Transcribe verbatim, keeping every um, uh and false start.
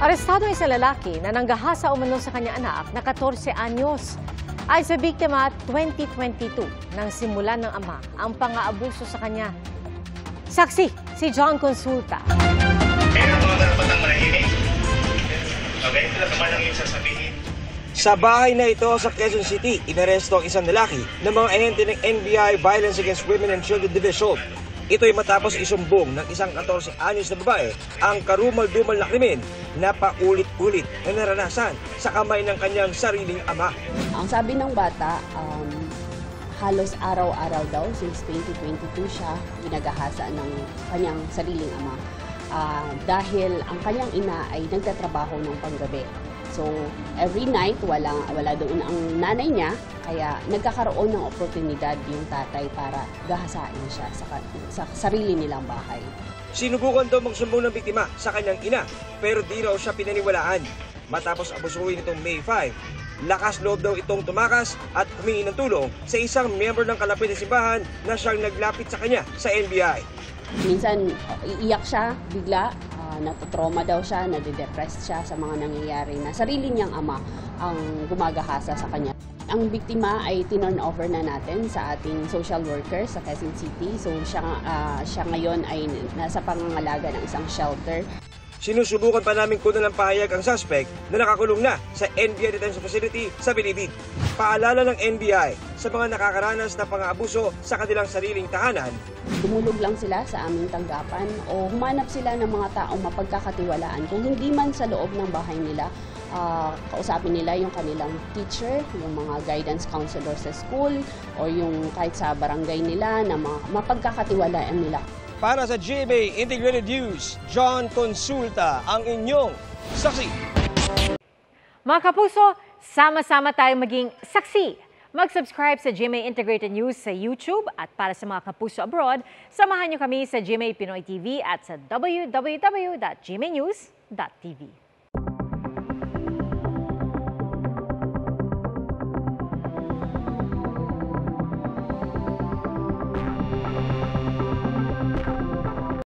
Arestado ang isang lalaki na nanggahasa umano sa kanyang anak na fourteen anyos. Ay sa biktima, twenty twenty-two nang simulan ng ama ang pang-aabuso sa kanya. Saksi, si John Consulta. Meron mga karapatang manahimik. Okay, ito naman ang iyong sasabihin. Sa bahay na ito sa Quezon City, inaresto ang isang lalaki ng mga ahente ng N B I Violence Against Women and Children Division. Ito ay matapos isumbong ng isang fourteen anyos na babae ang karumal-dumal na krimen na paulit-ulit na naranasan sa kamay ng kanyang sariling ama. Ang sabi ng bata, um, halos araw-araw daw since twenty twenty-two siya ginagahasa ng kanyang sariling ama. Uh, dahil ang kanyang ina ay nagtatrabaho ng panggabi. So, every night, wala, wala doon ang nanay niya, kaya nagkakaroon ng oportunidad yung tatay para gahasain siya sa, sa sarili nilang bahay. Sinubukan daw magsumbong ng biktima sa kanyang ina, pero di raw siya pinaniwalaan. Matapos abusuhin itong May five, lakas loob daw itong tumakas at humingi ng tulong sa isang miyembro ng kalapit na simbahan na siyang naglapit sa kanya sa N B I. Minsan, iiyak siya bigla. Uh, natotrauma daw siya, nade-depressed siya sa mga nangyayari na sarili niyang ama ang gumagahasa sa kanya. Ang biktima ay tinurn over na natin sa ating social worker sa Quezon City. So siya, uh, siya ngayon ay nasa pangangalaga ng isang shelter. Sinusubukan pa namin kunan ng pahayag ang suspect na nakakulong na sa N B I Detention Facility sa Bilibid. Paalala ng N B I sa mga nakakaranas na pang-aabuso sa kanilang sariling tahanan. Dumulog lang sila sa aming tanggapan o humanap sila ng mga taong mapagkakatiwalaan. Kung hindi man sa loob ng bahay nila, uh, kausapin nila yung kanilang teacher, yung mga guidance counselor sa school, o yung kahit sa barangay nila na mapagkakatiwalaan nila. Para sa G M A Integrated News, John Consulta ang inyong saksi. Mga kapuso, sama-sama tayong maging saksi. Mag-subscribe sa G M A Integrated News sa YouTube at para sa mga kapuso abroad, samahan niyo kami sa G M A Pinoy T V at sa w w w dot g m a news dot t v.